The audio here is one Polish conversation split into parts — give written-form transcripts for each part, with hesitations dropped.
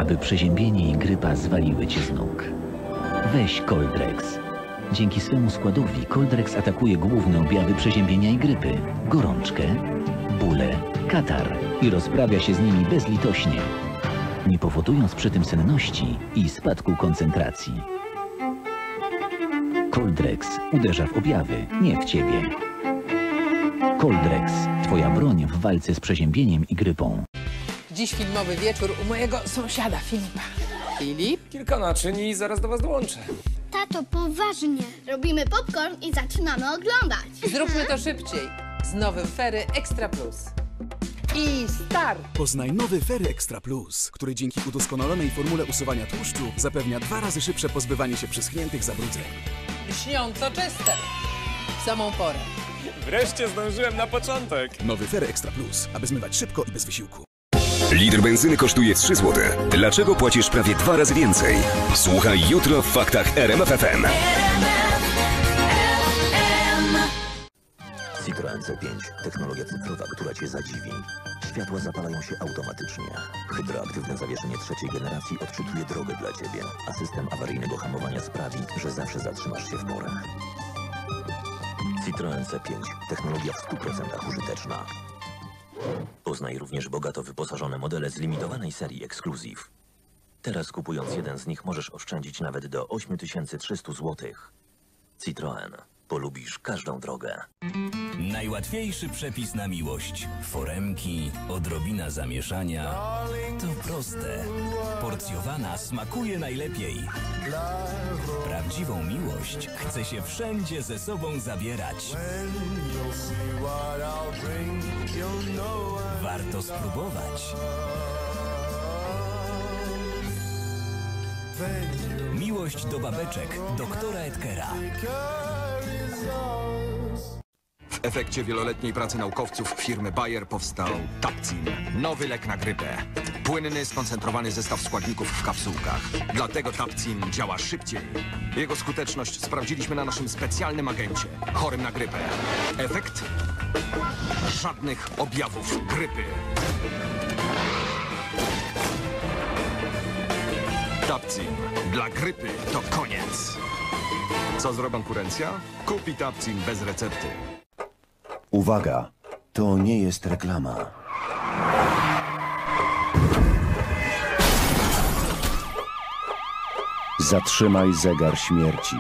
aby przeziębienie i grypa zwaliły cię z nóg. Weź Coldrex. Dzięki swemu składowi Coldrex atakuje główne objawy przeziębienia i grypy. Gorączkę, bóle, katar i rozprawia się z nimi bezlitośnie, nie powodując przy tym senności i spadku koncentracji. Coldrex uderza w objawy, nie w ciebie. Coldrex, twoja broń w walce z przeziębieniem i grypą. Dziś filmowy wieczór u mojego sąsiada Filipa. Filip? Kilka naczyń i zaraz do was dołączę. Tato, poważnie. Robimy popcorn i zaczynamy oglądać. Zróbmy to szybciej. Z nowym Fery Extra Plus. I start! Poznaj nowy Fery Extra Plus, który dzięki udoskonalonej formule usuwania tłuszczu zapewnia 2 razy szybsze pozbywanie się przyschniętych zabrudzeń. Śniąco czyste. W samą porę. Wreszcie zdążyłem na początek. Nowy Fery Extra Plus, aby zmywać szybko i bez wysiłku. Litr benzyny kosztuje 3 zł. Dlaczego płacisz prawie 2 razy więcej? Słuchaj jutro w faktach RMF FM. Citroen C5. Technologia cyfrowa, która cię zadziwi. Światła zapalają się automatycznie. Hydroaktywne zawieszenie 3. generacji odczytuje drogę dla ciebie, a system awaryjnego hamowania sprawi, że zawsze zatrzymasz się w porę. Citroen C5. Technologia w 100% użyteczna. Poznaj również bogato wyposażone modele z limitowanej serii Exclusive. Teraz kupując jeden z nich możesz oszczędzić nawet do 8300 zł. Citroen. Polubisz każdą drogę. Najłatwiejszy przepis na miłość. Foremki, odrobina zamieszania. To proste. Porcjowana smakuje najlepiej. Prawdziwą miłość chce się wszędzie ze sobą zabierać. Warto spróbować. Miłość do babeczek doktora Edkera. W efekcie wieloletniej pracy naukowców firmy Bayer powstał Tapcin. Nowy lek na grypę. Płynny, skoncentrowany zestaw składników w kapsułkach. Dlatego Tapcin działa szybciej. Jego skuteczność sprawdziliśmy na naszym specjalnym agencie, chorym na grypę. Efekt? Żadnych objawów grypy. Tapcin. Dla grypy to koniec. Co zrobi konkurencja? Kupi Tapcin bez recepty. Uwaga, to nie jest reklama. Zatrzymaj zegar śmierci.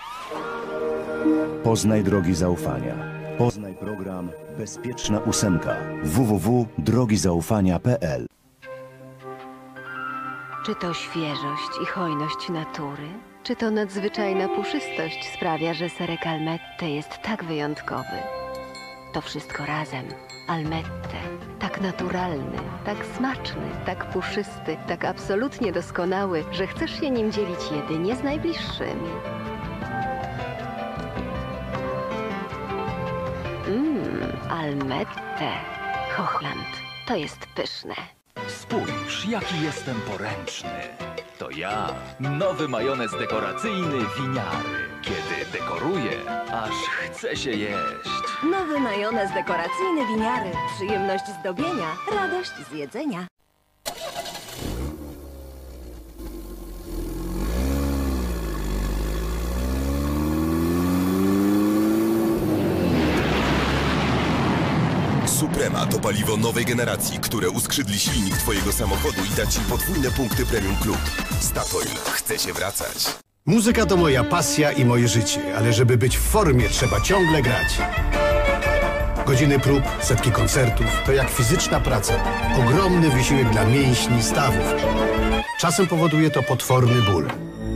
Poznaj drogi zaufania. Poznaj program Bezpieczna ósemka. www.drogizaufania.pl. Czy to świeżość i hojność natury? Czy to nadzwyczajna puszystość sprawia, że serek Almette jest tak wyjątkowy? To wszystko razem. Almette. Tak naturalny, tak smaczny, tak puszysty, tak absolutnie doskonały, że chcesz się nim dzielić jedynie z najbliższymi. Almette. Hochland. To jest pyszne. Spójrz, jaki jestem poręczny. To ja, nowy majonez dekoracyjny Winiary. Kiedy dekoruję, aż chce się jeść. Nowy majonez dekoracyjny Winiary. Przyjemność zdobienia, radość z jedzenia. Suprema to paliwo nowej generacji, które uskrzydli silnik twojego samochodu i da ci podwójne punkty Premium Club. Statoil chce się wracać. Muzyka to moja pasja i moje życie, ale żeby być w formie, trzeba ciągle grać. Godziny prób, setki koncertów, to jak fizyczna praca. Ogromny wysiłek dla mięśni, stawów. Czasem powoduje to potworny ból.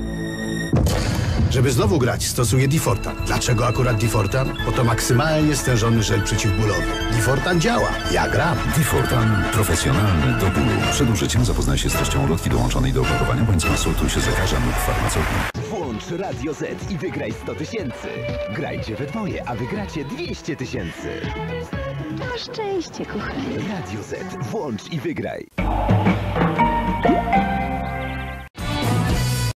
Żeby znowu grać, stosuję Difortan. Dlaczego akurat Difortan? Bo to maksymalnie stężony żel przeciwbólowy. Difortan działa. Ja gram. Difortan. Profesjonalny do bólu. Przed użyciem zapoznaj się z treścią ulotki dołączonej do opakowania, bądź konsultuj się z lekarzem lub farmaceutą. Włącz Radio Z i wygraj 100 000. Grajcie we dwoje, a wygracie 200 000. Na szczęście, kochanie. Radio Z. Włącz i wygraj.